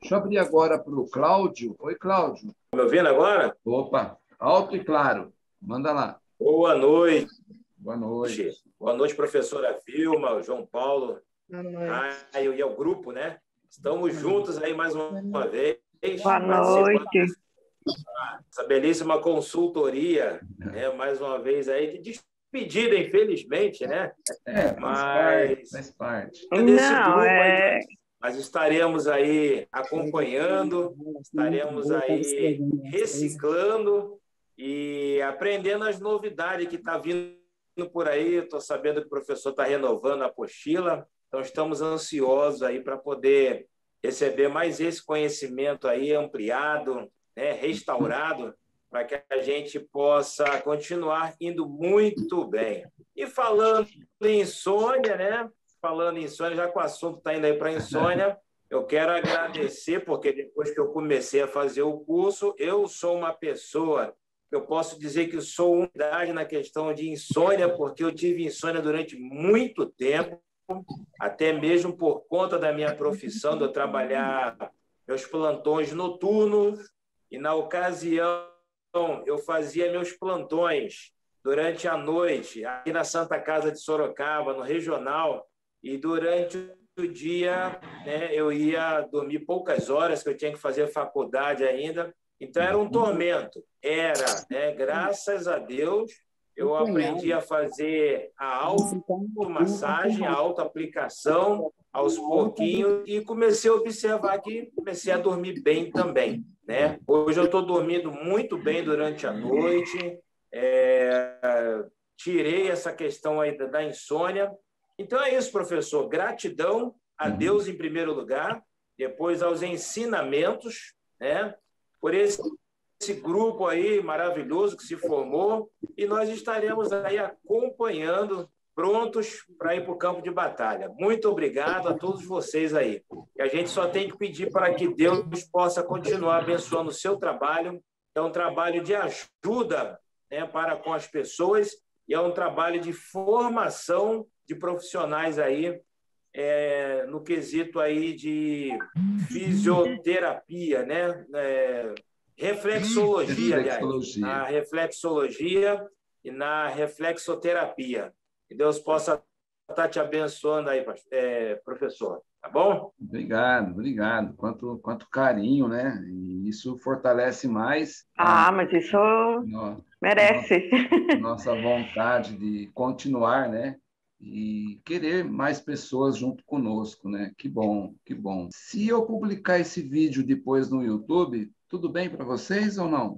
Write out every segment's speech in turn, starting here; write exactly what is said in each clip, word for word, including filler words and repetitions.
Deixa eu abrir agora para o Cláudio. Oi, Cláudio. Me ouvindo agora? Opa, alto e claro. Manda lá. Boa noite. Boa noite. Boa noite, professora Vilma, João Paulo. Boa noite. Ah, e o grupo, né? Estamos juntos aí mais uma vez. Boa noite. Essa belíssima consultoria, né? Mais uma vez aí, de despedida, infelizmente, né? É, faz Mas... parte, faz parte. Não, é... Mas estaremos aí acompanhando, estaremos aí reciclando e aprendendo as novidades que estão vindo por aí. Estou sabendo que o professor está renovando a apostila, então estamos ansiosos aí para poder receber mais esse conhecimento aí ampliado, né, restaurado, para que a gente possa continuar indo muito bem. E falando em insônia, né? Falando em insônia, já que o assunto está indo aí para insônia, eu quero agradecer, porque depois que eu comecei a fazer o curso, eu sou uma pessoa que eu posso dizer que sou unidade na questão de insônia, porque eu tive insônia durante muito tempo, até mesmo por conta da minha profissão, de eu trabalhar meus plantões noturnos, e na ocasião eu fazia meus plantões durante a noite, aqui na Santa Casa de Sorocaba, no Regional, e durante o dia, né, eu ia dormir poucas horas, que eu tinha que fazer faculdade ainda. Então, era um tormento. Era, né, graças a Deus, eu aprendi a fazer a automassagem, a autoaplicação, aos pouquinhos, e comecei a observar que comecei a dormir bem também, né? Hoje eu estou dormindo muito bem durante a noite, é, tirei essa questão aí da insônia. Então é isso, professor. Gratidão a Deus em primeiro lugar, depois aos ensinamentos, né? Por esse, esse grupo aí maravilhoso que se formou, e nós estaremos aí acompanhando, prontos para ir para o campo de batalha. Muito obrigado a todos vocês aí. E a gente só tem que pedir para que Deus possa continuar abençoando o seu trabalho. É um trabalho de ajuda, né, para com as pessoas, e é um trabalho de formação de profissionais aí, é, no quesito aí de fisioterapia, né? É, reflexologia, Reflexologia. aliás, na reflexologia e na reflexoterapia. Que Deus possa estar te abençoando aí, é, professor, tá bom? Obrigado, obrigado. Quanto, quanto carinho, né? E isso fortalece mais Ah, a, mas isso no, merece. a nossa vontade de continuar, né? E querer mais pessoas junto conosco, né? Que bom, que bom. Se eu publicar esse vídeo depois no YouTube, tudo bem para vocês ou não?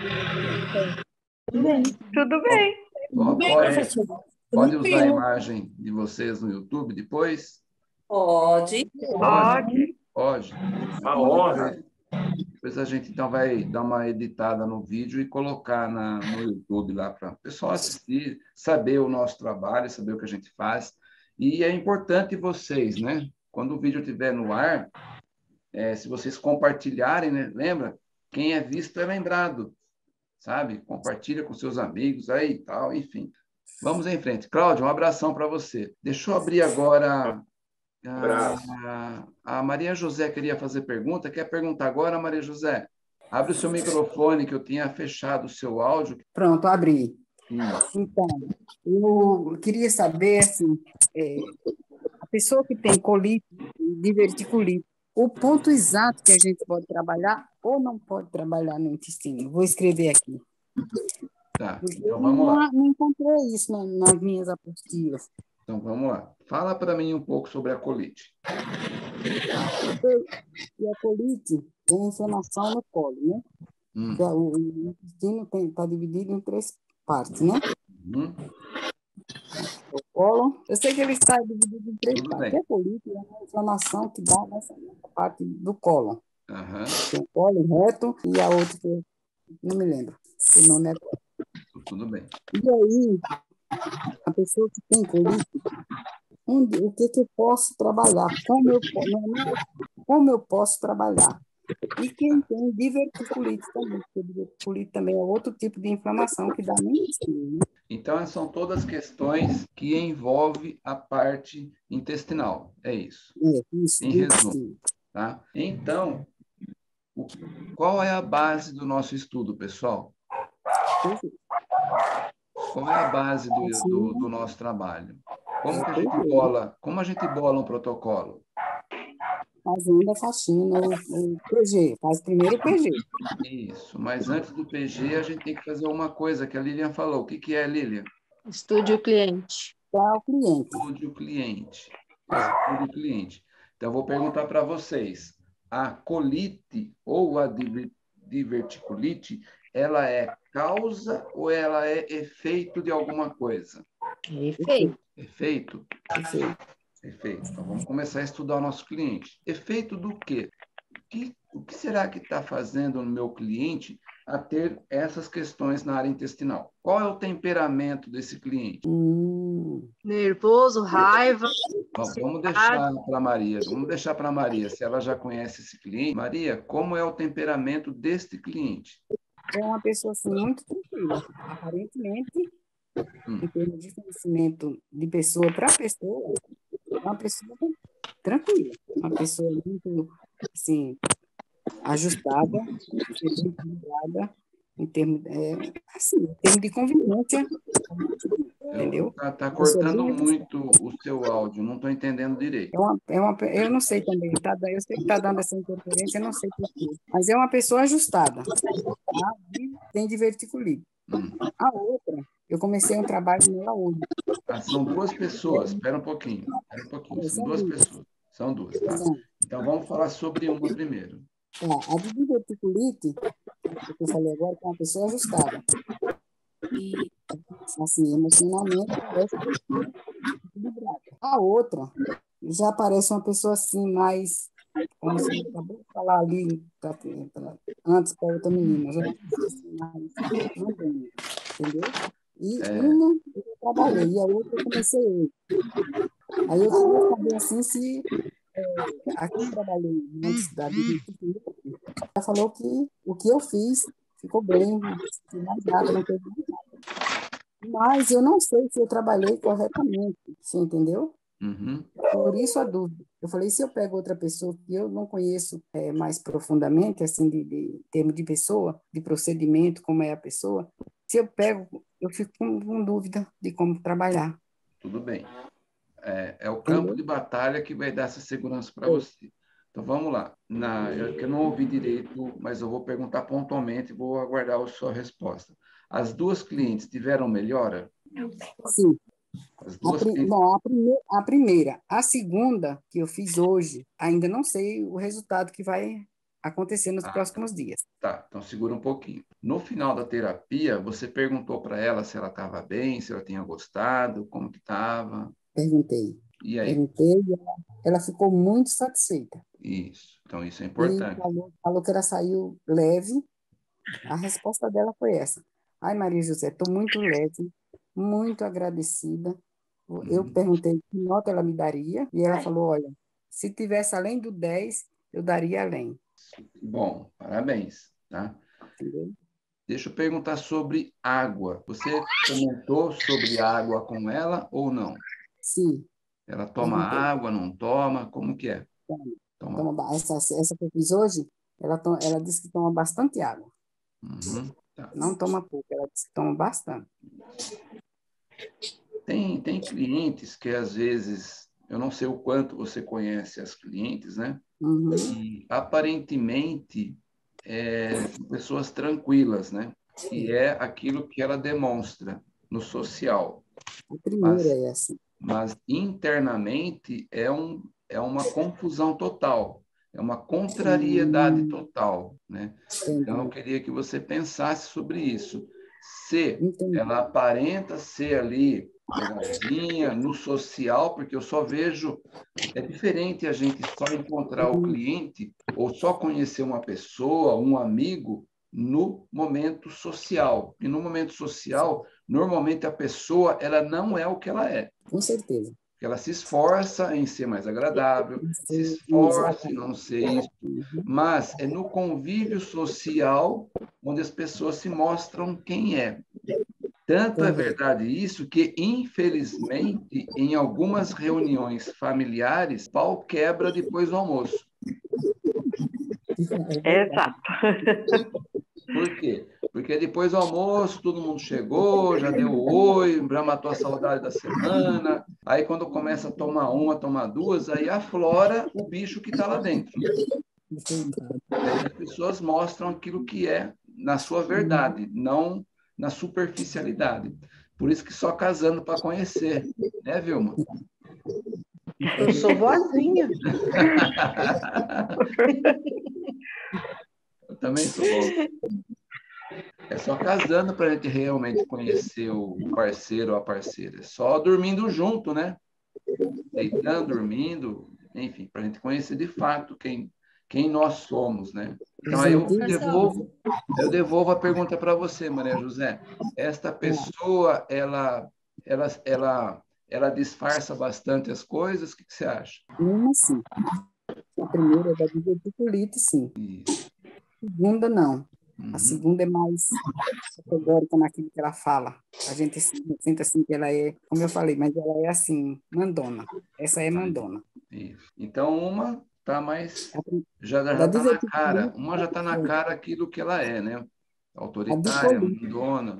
Tudo bem. Tudo bem. Pode, bem, pode, professor. pode usar a Tranquilo. imagem de vocês no YouTube depois? Pode. Pode. Pode. Uma honra. Depois a gente então vai dar uma editada no vídeo e colocar na, no YouTube lá para o pessoal assistir, saber o nosso trabalho, saber o que a gente faz. E é importante vocês, né? Quando o vídeo estiver no ar, é, se vocês compartilharem, né? Lembra? Quem é visto é lembrado, sabe? Compartilha com seus amigos aí e tal, enfim. Vamos em frente. Cláudio, um abração para você. Deixa eu abrir agora... A, a Maria José queria fazer pergunta. Quer perguntar agora, Maria José? Abre o seu microfone, que eu tinha fechado o seu áudio. Pronto, abri. Isso. Então, eu queria saber, assim, é, a pessoa que tem colite, diverticulite, o ponto exato que a gente pode trabalhar ou não pode trabalhar no intestino. Vou escrever aqui. Tá, Porque então eu vamos lá. não, não encontrei isso na- nas minhas apostilas. Então vamos lá. Fala para mim um pouco sobre a colite. E a colite tem inflamação no colo, né? Hum. Que é O, o intestino está dividido em três partes, né? Uhum. O cólon, eu sei que ele está dividido em três Tudo partes. bem. A colite é uma inflamação que dá nessa parte do cólon. Aham. Tem o cólon reto e a outra que eu não me lembro. O nome é... Tudo bem. E aí, a pessoa que tem colite, onde, o que, que eu posso trabalhar? Como eu, po- não, não, como eu posso trabalhar? E quem tem diverticulite também, porque diverticulite também é outro tipo de inflamação que dá no intestino, né? Então, são todas questões que envolvem a parte intestinal. É isso. É, isso, Em do resumo. intestino. Tá? Então, O, qual é a base do nosso estudo, pessoal? Qual é a base do, do, do nosso trabalho? Como que a gente bola, como a gente bola um protocolo? Fazendo a faxina, o, o P G, faz primeiro o P G. Isso, mas antes do P G, a gente tem que fazer uma coisa que a Lilian falou. O que, que é, Lilian? Estude o cliente. Para o cliente. Estude o cliente. Estude o cliente. Então, eu vou perguntar para vocês. A colite ou a diver- diverticulite, ela é causa ou ela é efeito de alguma coisa? Efeito. Efeito? Perfeito. Efeito. Então, vamos começar a estudar o nosso cliente. Efeito do quê? O que, o que será que está fazendo no meu cliente a ter essas questões na área intestinal? Qual é o temperamento desse cliente? Hum, Nervoso, raiva. Bom, vamos deixar para Maria. Vamos deixar para Maria, se ela já conhece esse cliente. Maria, como é o temperamento deste cliente? é uma pessoa assim, muito tranquila. Aparentemente, Hum. em termos de conhecimento de pessoa para pessoa, é uma pessoa tranquila. Uma pessoa muito, assim, ajustada, equilibrada, em termos, é, assim, em termos de convivência, entendeu? Está tá Uma pessoa cortando bem ajustada. muito o seu áudio, não estou entendendo direito. É uma, é uma, eu não sei também, tá, eu sei que está dando essa interferência, eu não sei por quê. Mas é uma pessoa ajustada, tá? E tem diverticulite. Hum. A outra, eu comecei um trabalho nela hoje. Ah, são duas pessoas. Espera um pouquinho. Espera um pouquinho. São São duas duas. pessoas. São duas, tá? São, Então, vamos falar sobre uma primeiro. tá, a de diverticulite, que eu falei agora, que é uma pessoa ajustada. E, assim, emocionalmente, parece equilibrada. A outra, já parece uma pessoa assim, mais, como você acabou de falar ali, pra, pra, antes para outra menina, já é uma pessoa assim, mais mandona, entendeu? E É. uma eu trabalhei, e a outra eu comecei hoje. Aí eu queria saber assim se é, aqui eu trabalhei antes da diverticulite, ela falou que o que eu fiz ficou bem, não fiz mais nada, não teve mais nada. Mas eu não sei se eu trabalhei corretamente, você entendeu? Uhum. Por isso a dúvida. Eu falei, se eu pego outra pessoa que eu não conheço é, mais profundamente, assim, de, de termo de pessoa, de procedimento, como é a pessoa, se eu pego, eu fico com, com dúvida de como trabalhar. Tudo bem. É, é o campo Entendeu? de batalha que vai dar essa segurança para É. você. Então, vamos lá. Na, eu, que eu não ouvi direito, mas eu vou perguntar pontualmente e vou aguardar a sua resposta. As duas clientes tiveram melhora? Sim. As A, duas pri- clientes... bom, a, prime- a primeira. A segunda, que eu fiz hoje, ainda não sei o resultado que vai acontecer nos Ah, próximos dias. tá, então segura um pouquinho. No final da terapia, você perguntou para ela se ela estava bem, se ela tinha gostado, como que estava. Perguntei. E aí? Perguntei e ela, ela ficou muito satisfeita. Isso. Então, isso é E importante. falou, falou que ela saiu leve. A resposta dela foi essa. Ai, Maria José, estou muito leve, muito agradecida. Eu Uhum. perguntei que nota ela me daria, e ela falou, olha, se tivesse além do dez, eu daria além. Bom, parabéns, tá? Entendeu? Deixa eu perguntar sobre água. Você comentou sobre água com ela ou não? Sim, Ela toma perguntei. água, não toma? Como que é? Toma, Toma. toma ba- essa, essa que eu fiz hoje, ela, to- ela disse que toma bastante água. Uhum. Tá. Não toma pouco, ela disse que toma bastante. Tem, tem clientes que, às vezes, eu não sei o quanto você conhece as clientes, né? Uhum. E, aparentemente, é, são pessoas tranquilas, né? Que é aquilo que ela demonstra no social. A primeira Mas, é essa. mas internamente é, um, é uma confusão total, é uma contrariedade Hum, total, né? Então, eu entendi. queria que você pensasse sobre isso. Se Entendi. ela aparenta ser ali legalzinha, no social, porque eu só vejo... É diferente a gente só encontrar o cliente ou só conhecer uma pessoa, um amigo, no momento social. E no momento social, normalmente a pessoa ela não é o que ela é. Com certeza. Ela se esforça em ser mais agradável, se Sim, esforça em exatamente. não ser isso, Uhum. mas é no convívio social onde as pessoas se mostram quem é. Tanto é Correto. verdade isso que, infelizmente, em algumas reuniões familiares, pau quebra depois do almoço. Exato. Por quê? Porque depois do almoço, todo mundo chegou, já deu oi, já matou a saudade da semana. Aí, quando começa a tomar uma, tomar duas, aí aflora o bicho que está lá dentro. Aí as pessoas mostram aquilo que é na sua verdade, não na superficialidade. Por isso que só casando para conhecer, né, Vilma? Eu sou vozinha. Eu também sou bom. É só casando para a gente realmente conhecer o parceiro ou a parceira. É só dormindo junto, né? Deitando, dormindo, enfim, para a gente conhecer de fato quem, quem nós somos, né? Então, aí eu devolvo, eu devolvo a pergunta para você, Maria José. Esta pessoa, ela, ela, ela, ela disfarça bastante as coisas? O que que você acha? Uma, sim. A primeira é da diverticulite, sim. Isso. A segunda, não. Uhum. A segunda é mais categórica naquilo que ela fala. A gente sente assim que ela é, como eu falei, mas ela é assim, mandona. Essa é mandona. Isso. Então, uma está mais... A prim- Já a já da está na cara. diverticulite, Uma já está na cara aquilo que ela é, né? a Autoritária, bicolite, mandona.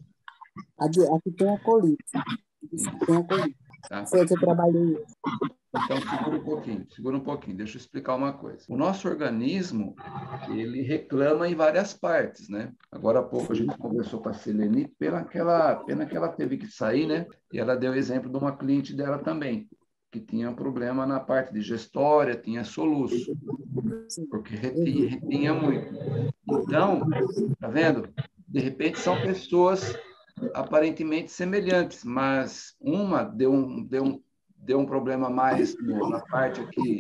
a, de, a que tem a colite. Isso. Tem a colite. Tá? Foi a que eu trabalhei hoje. Então, segura um pouquinho, segura um pouquinho, deixa eu explicar uma coisa. O nosso organismo, ele reclama em várias partes, né? Agora há pouco a gente conversou com a Seleni, pela aquela, pena que ela teve que sair, né? E ela deu exemplo de uma cliente dela também, que tinha um problema na parte digestória, tinha soluço, porque retinha, retinha muito. Então, tá vendo? De repente são pessoas aparentemente semelhantes, mas uma deu um, deu um deu um problema mais no, na parte aqui,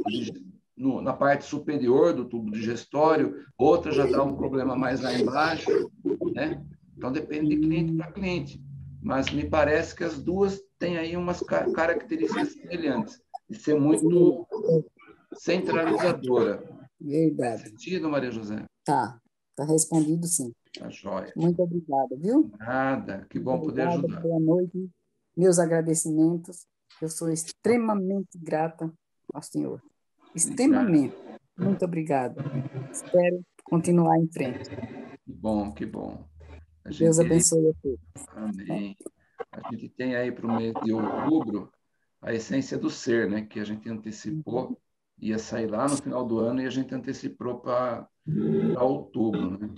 no, na parte superior do tubo digestório, outra já dá um problema mais lá embaixo, né? Então depende de cliente para cliente. Mas me parece que as duas têm aí umas características semelhantes, de ser muito centralizadora. Verdade. Faz sentido, Maria José? Tá, tá respondido sim. Tá joia. Muito obrigada, viu? Nada, que bom poder Obrigada, ajudar. boa noite. Meus agradecimentos. Eu sou extremamente grata ao senhor. Extremamente. Muito obrigada. Espero continuar em frente. Que bom, que bom. A Deus gente... abençoe a todos. Amém. A gente tem aí para o mês de outubro a essência do ser, né? Que a gente antecipou, ia sair lá no final do ano e a gente antecipou para outubro, né?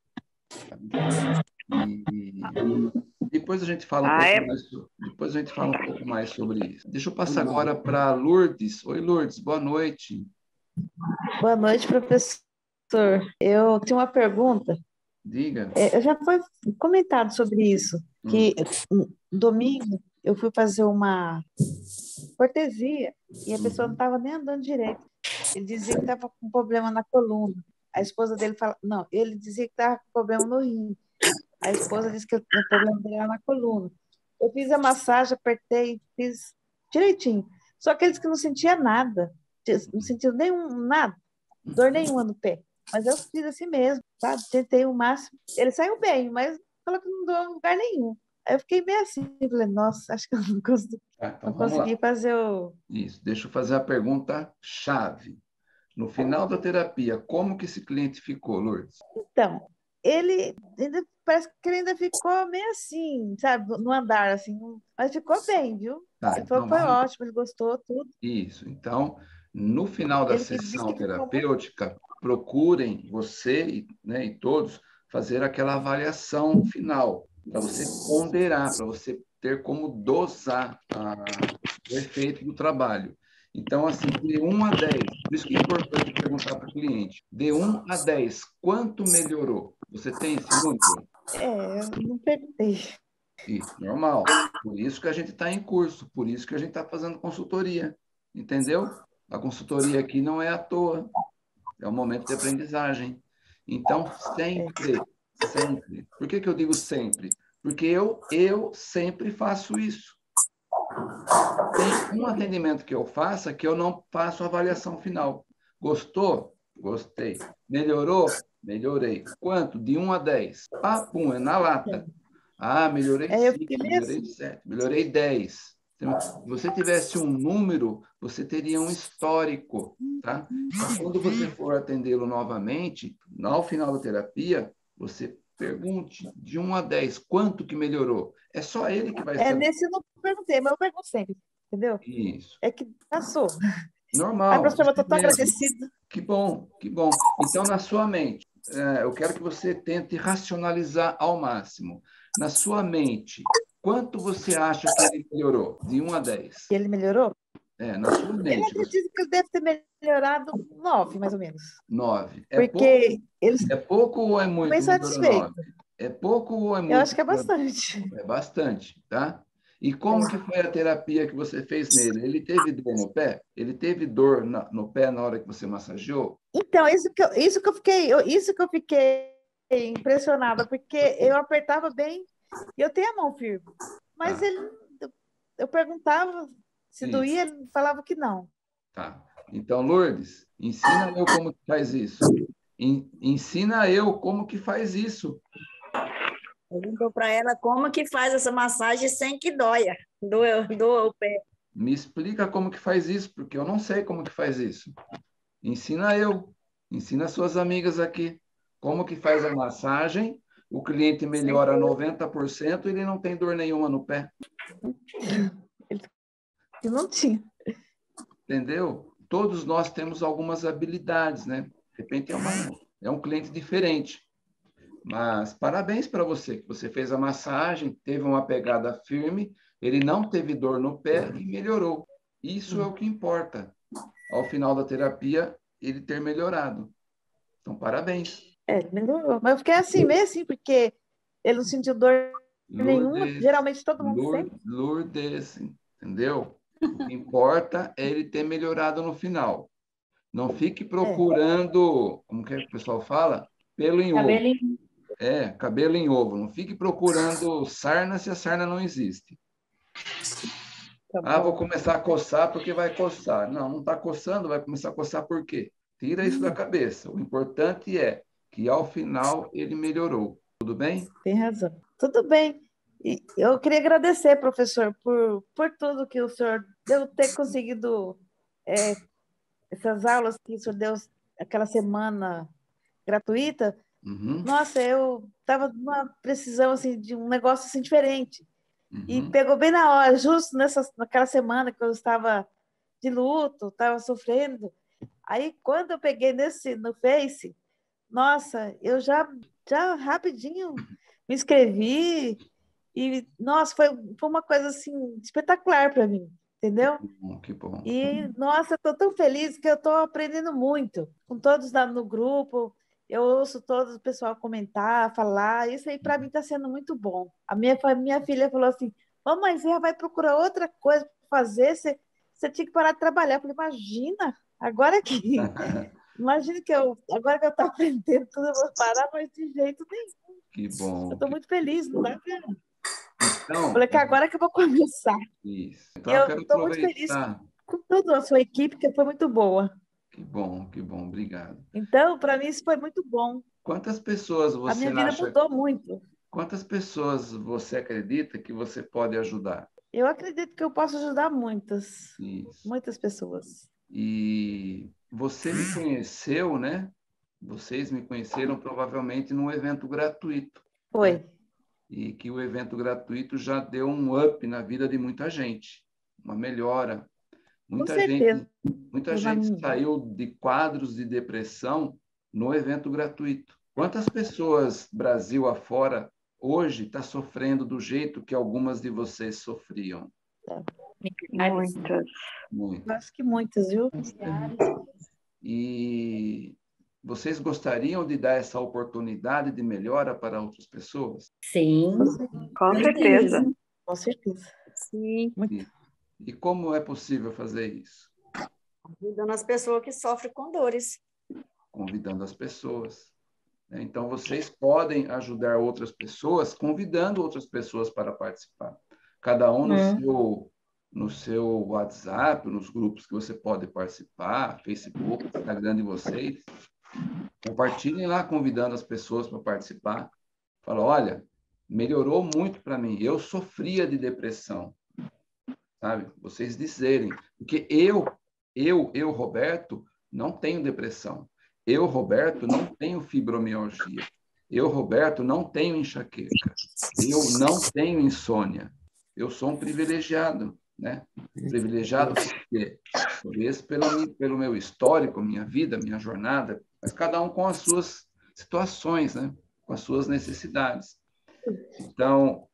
E depois a gente fala um Ah, pouco é? mais, depois a gente fala um pouco mais sobre isso. Deixa eu passar agora para Lourdes. Oi, Lourdes, boa noite. Boa noite, professor. Eu tenho uma pergunta. Diga. É, já foi comentado sobre isso, que hum. domingo eu fui fazer uma cortesia e a pessoa não estava nem andando direito. Ele dizia que estava com problema na coluna. A esposa dele fala, não, ele dizia que estava com problema no rim. A esposa disse que o problema dele era na coluna. Eu fiz a massagem, apertei, fiz direitinho. Só que eles que não sentia nada, não sentiu nenhum, nada, dor nenhuma no pé. Mas eu fiz assim mesmo, sabe? Tentei o máximo. Ele saiu bem, mas falou que não deu em lugar nenhum. Aí eu fiquei meio assim, falei, nossa, acho que eu não consegui, Ah, então não consegui fazer o... Isso, deixa eu fazer a pergunta chave. No final da terapia, como que esse cliente ficou, Lourdes? Então, ele ainda parece que ele ainda ficou meio assim, sabe, no andar, assim, mas ficou bem, viu? Tá, ele falou então que foi vamos... ótimo, ele gostou, tudo. Isso, então, no final da ele sessão terapêutica, procurem você, né, e todos fazer aquela avaliação final, para você ponderar, para você ter como dosar a, o efeito do trabalho. Então, assim, de um a dez, por isso que é importante perguntar para o cliente, de um a dez, quanto melhorou? Você tem esse número? É, eu não perguntei. Isso, normal. Por isso que a gente está em curso, por isso que a gente está fazendo consultoria, entendeu? A consultoria aqui não é à toa, é um momento de aprendizagem. Então, sempre, sempre. Por que que eu digo sempre? Porque eu, eu sempre faço isso. Tem um atendimento que eu faça que eu não faço avaliação final. Gostou? Gostei. Melhorou? Melhorei. Quanto? De um a dez. Ah, pum, é na lata. Ah, melhorei É, eu cinco, fiquei meio melhorei assim. sete, melhorei dez. Se você tivesse um número, você teria um histórico, tá? Então, quando você for atendê-lo novamente, ao final da terapia, você pergunte de um a dez, quanto que melhorou? É só ele que vai É, saber. nesse eu não perguntei, mas eu pergunto sempre, entendeu? Isso. É que passou. Ai, Normal. professor, eu estou isso tão mesmo. agradecida. Que bom, que bom. Então, na sua mente, é, eu quero que você tente racionalizar ao máximo. Na sua mente, quanto você acha que ele melhorou? De um a dez. Ele melhorou? É, na sua Ele mente, você... acredita que ele deve ter melhorado nove, mais ou menos. nove. É pouco, Porque ele é pouco ou é ficou muito? bem Melhorou satisfeito. nove? É pouco ou é Eu muito? acho que é bastante. É bastante, tá? E como que foi a terapia que você fez nele? Ele teve dor no pé? Ele teve dor na- no pé na hora que você massageou? Então, isso que eu, isso que eu fiquei, eu- isso que eu fiquei impressionada, porque eu apertava bem e eu tenho a mão firme. Mas Tá, ele, eu, eu perguntava se isso, doía, ele falava que não. tá. Então, Lourdes, ensina eu como que faz isso. En- ensina eu como que faz isso. Perguntou para ela como que faz essa massagem sem que doia, doa, doa o pé. Me explica como que faz isso, porque eu não sei como que faz isso. Ensina eu, ensina suas amigas aqui. Como que faz a massagem, o cliente melhora noventa por cento e ele não tem dor nenhuma no pé. Eu não tinha. Entendeu? Todos nós temos algumas habilidades, né? De repente é, uma, é um cliente diferente. Mas parabéns para você, que você fez a massagem, teve uma pegada firme, ele não teve dor no pé e melhorou. Isso é o que importa. Ao final da terapia, ele ter melhorado. Então, parabéns. É, ele melhorou. Mas eu fiquei assim, meio assim, porque ele não sentiu dor nenhuma. Lourdes, Geralmente todo mundo Lour- sente. Lourdes, entendeu? O que importa é ele ter melhorado no final. Não fique procurando, como que é que o pessoal fala? Pelo em ovo. Cabelinho. É, cabelo em ovo. Não fique procurando sarna se a sarna não existe. Tá Ah, vou bom. começar a coçar porque vai coçar. Não, não está coçando, vai começar a coçar por quê? Tira isso da cabeça. O importante é que ao final ele melhorou. Tudo bem? Tem razão. Tudo bem. E eu queria agradecer, professor, por, por tudo que o senhor deu, ter conseguido é, essas aulas que o senhor deu aquela semana gratuita. Uhum, Nossa, eu estava numa precisão assim, de um negócio assim, diferente. E uhum. pegou bem na hora, justo nessa, naquela semana que eu estava de luto, estava sofrendo. Aí, quando eu peguei nesse, no Face, nossa, eu já, já rapidinho me inscrevi e, nossa, foi, foi uma coisa assim espetacular para mim, entendeu? Bom, que bom. E, nossa, estou tão feliz que eu estou aprendendo muito com todos lá no grupo. Eu ouço todo o pessoal comentar, falar. Isso aí para mim está sendo muito bom. A minha, fa- minha filha falou assim: Mamãe, você já vai procurar outra coisa para fazer? Você, você tinha que parar de trabalhar. Eu falei: Imagina, agora que. Imagina que eu, agora que eu estou aprendendo tudo, eu vou parar, mas de jeito nenhum. Que Eu bom. estou que- muito feliz, não dá pra... Então, Falei que agora que eu vou começar. isso. E Então, eu eu quero estou muito feliz aproveitar. com toda a sua equipe, que foi muito boa. Que bom, que bom. Obrigado. Então, para mim, isso foi muito bom. Quantas pessoas A você minha vida acha, mudou muito. quantas pessoas você acredita que você pode ajudar? Eu acredito que eu posso ajudar muitas, Isso. muitas pessoas. E você me conheceu, né? Vocês me conheceram provavelmente num evento gratuito. Foi. E que o evento gratuito já deu um up na vida de muita gente, uma melhora. Com Muita certeza. gente, muita Na gente minha. saiu de quadros de depressão no evento gratuito. Quantas pessoas, Brasil afora, hoje está sofrendo do jeito que algumas de vocês sofriam? Muitas. Muito. Eu acho que muitas, viu? E vocês gostariam de dar essa oportunidade de melhora para outras pessoas? Sim, Com certeza. Com certeza. sim. Muito. E, e como é possível fazer isso? Ajudando as pessoas que sofrem com dores. Convidando as pessoas. né? Então, vocês podem ajudar outras pessoas, convidando outras pessoas para participar. Cada um no, Hum. seu, no seu WhatsApp, nos grupos que você pode participar, Facebook, Instagram de vocês. Compartilhem lá, convidando as pessoas para participar. Fala, olha, melhorou muito para mim. Eu sofria de depressão. sabe? Vocês dizerem. Porque eu, eu, eu, Roberto, não tenho depressão. Eu, Roberto, não tenho fibromialgia. Eu, Roberto, não tenho enxaqueca. Eu não tenho insônia. Eu sou um privilegiado, né? Privilegiado por quê? Talvez pelo, pelo meu histórico, minha vida, minha jornada, mas cada um com as suas situações, né? Com as suas necessidades. Então,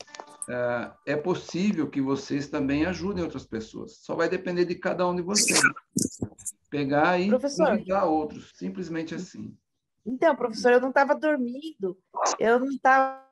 é possível que vocês também ajudem outras pessoas. Só vai depender de cada um de vocês. Pegar e Professor. ajudar outros. Simplesmente assim. Então, professor, eu não estava dormindo, eu não estava,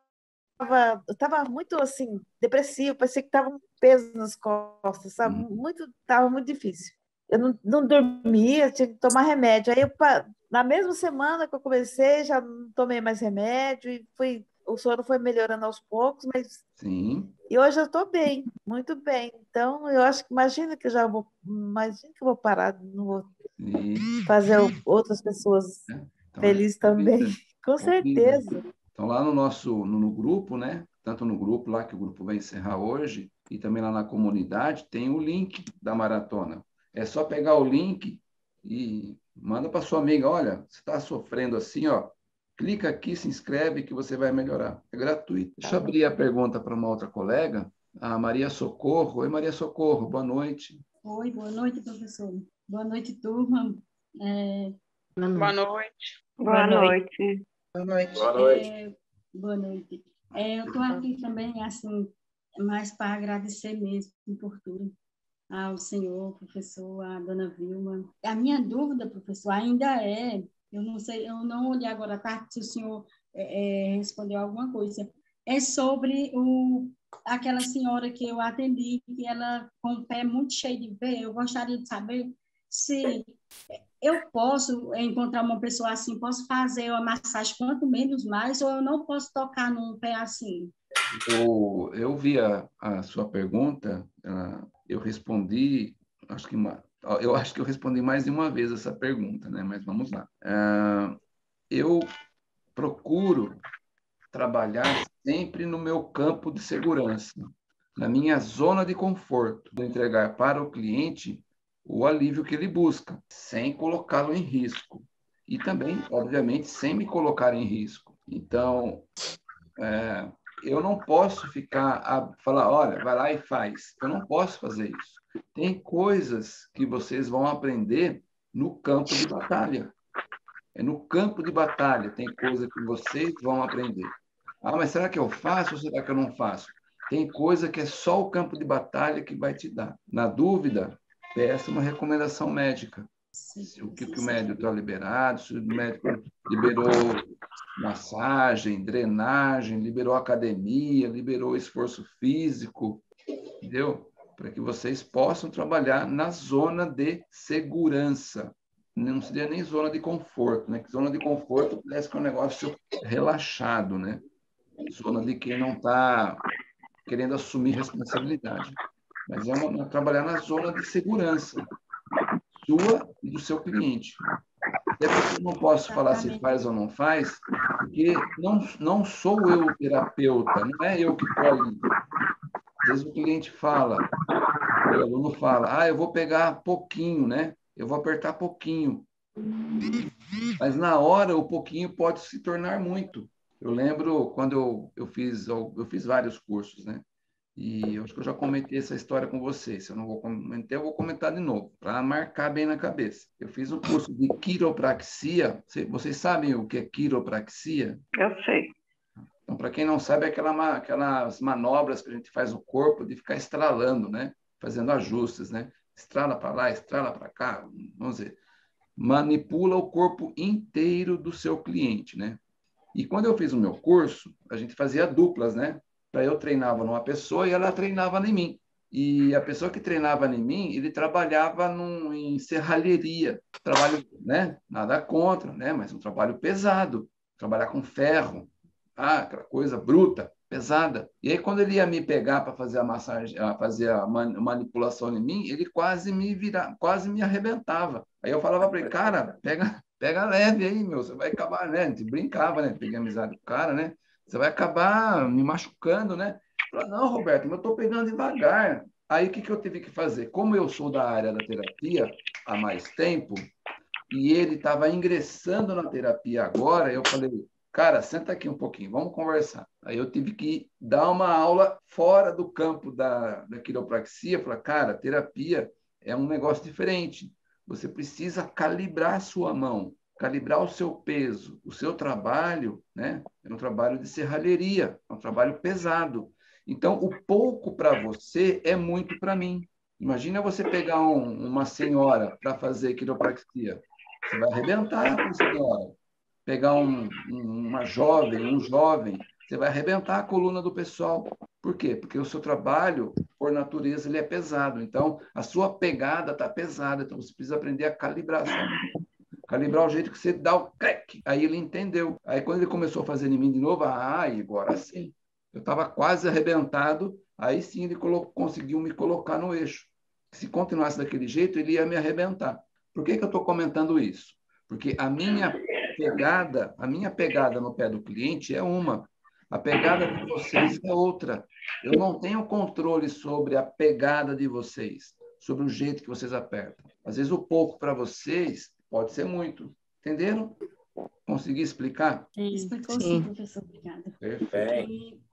eu estava muito assim, depressivo, parecia que estava um peso nas costas, sabe? Hum. Muito, estava muito difícil. Eu não, não dormia, tinha que tomar remédio. Aí, eu, pa- na mesma semana que eu comecei, já não tomei mais remédio e fui, o sono foi melhorando aos poucos, mas Sim. e hoje eu estou bem, muito bem. Então, eu acho que imagina que eu já vou, imagina que eu vou parar, não vou Sim. fazer outras pessoas Né? Então, felizes é também. convida, Com convida. certeza. Então, lá no nosso no, no grupo, né? Tanto no grupo lá, que o grupo vai encerrar hoje, e também lá na comunidade, tem o link da maratona. É só pegar o link e manda para sua amiga, olha, você está sofrendo assim, ó, clica aqui, se inscreve que você vai melhorar. É gratuito. Deixa eu abrir a pergunta para uma outra colega, a Maria Socorro. Oi, Maria Socorro, boa noite. Oi, boa noite, professor. Boa noite, turma. É, Boa noite. Boa Boa noite. Boa noite. Boa noite. é, boa noite. É, eu estou aqui também, assim, mais para agradecer mesmo por tudo ao senhor, professor, à dona Vilma. A minha dúvida, professor, ainda é, eu não sei, eu não olhei agora à tarde se o senhor é, é, respondeu alguma coisa, é sobre o, aquela senhora que eu atendi, que ela com o pé muito cheio de veia. Eu gostaria de saber se eu posso encontrar uma pessoa assim, posso fazer uma massagem quanto menos mais, ou eu não posso tocar num pé assim? Eu, eu vi a, a sua pergunta, ah, eu respondi, acho que uma, eu acho que eu respondi mais de uma vez essa pergunta, né? Mas vamos lá. Ah, eu procuro trabalhar sempre no meu campo de segurança, na minha zona de conforto, de entregar para o cliente o alívio que ele busca, sem colocá-lo em risco. E também, obviamente, sem me colocar em risco. Então, é, eu não posso ficar a falar, olha, vai lá e faz. Eu não posso fazer isso. Tem coisas que vocês vão aprender no campo de batalha. É no campo de batalha, tem coisa que vocês vão aprender. Ah, mas será que eu faço ou será que eu não faço? Tem coisa que é só o campo de batalha que vai te dar. Na dúvida, peça uma recomendação médica. Se o que, que o médico está liberado, se o médico liberou massagem, drenagem, liberou academia, liberou esforço físico, entendeu? Para que vocês possam trabalhar na zona de segurança. Não seria nem zona de conforto, né? Que zona de conforto parece que é um negócio relaxado, né? Zona de quem não está querendo assumir responsabilidade. Mas é uma, trabalhar na zona de segurança sua e do seu cliente. Até porque eu não posso falar se faz ou não faz, porque não, não sou eu o terapeuta, não é eu que estou ali. Às vezes o cliente fala, o aluno fala, ah, eu vou pegar pouquinho, né? Eu vou apertar pouquinho. Mas na hora, o pouquinho pode se tornar muito. Eu lembro quando eu, eu, fiz, eu fiz vários cursos, né? E eu acho que eu já comentei essa história com vocês. Se eu não vou comentar, eu vou comentar de novo, para marcar bem na cabeça. Eu fiz um curso de quiropraxia. Vocês sabem o que é quiropraxia? Eu sei. Então, para quem não sabe, é aquela, aquelas manobras que a gente faz no corpo de ficar estralando, né? Fazendo ajustes, né? Estrala para lá, estrala para cá, vamos dizer. Manipula o corpo inteiro do seu cliente, né? E quando eu fiz o meu curso, a gente fazia duplas, né? Para eu treinava numa pessoa e ela treinava em mim. E a pessoa que treinava em mim, ele trabalhava num, em serralheria. Trabalho, né? Nada contra, né? Mas um trabalho pesado. Trabalhar com ferro, ah, aquela coisa bruta, pesada. E aí, quando ele ia me pegar para fazer a massagem, fazer a manipulação em mim, ele quase me virava, quase me arrebentava. Aí eu falava para ele, cara, pega, pega leve aí, meu, você vai acabar, né? A gente brincava, né? Peguei amizade com o cara, né? Você vai acabar me machucando, né? Eu falei, não, Roberto, mas eu estou pegando devagar. Aí, o que, que eu tive que fazer? Como eu sou da área da terapia há mais tempo, e ele estava ingressando na terapia agora, eu falei, cara, senta aqui um pouquinho, vamos conversar. Aí eu tive que dar uma aula fora do campo da, da quiropraxia, falar, cara, terapia é um negócio diferente. Você precisa calibrar a sua mão, calibrar o seu peso. O seu trabalho, né, é um trabalho de serralheria, é um trabalho pesado. Então, o pouco para você é muito para mim. Imagina você pegar um, uma senhora para fazer quiropraxia. Você vai arrebentar com a senhora. Pegar um, um, uma jovem, um jovem, você vai arrebentar a coluna do pessoal. Por quê? Porque o seu trabalho, por natureza, ele é pesado. Então, a sua pegada está pesada. Então, você precisa aprender a calibrar a sua mão. Calibrar o jeito que você dá o crack. Aí ele entendeu. Aí, quando ele começou a fazer em mim de novo, ah, agora sim. Eu estava quase arrebentado, aí sim ele colocou, conseguiu me colocar no eixo. Se continuasse daquele jeito, ele ia me arrebentar. Por que, que eu estou comentando isso? Porque a minha pegada, a minha pegada no pé do cliente é uma, a pegada de vocês é outra. Eu não tenho controle sobre a pegada de vocês, sobre o jeito que vocês apertam. Às vezes o pouco para vocês pode ser muito. Entenderam? Consegui explicar? Explicou sim, professor. Obrigada. Perfeito. E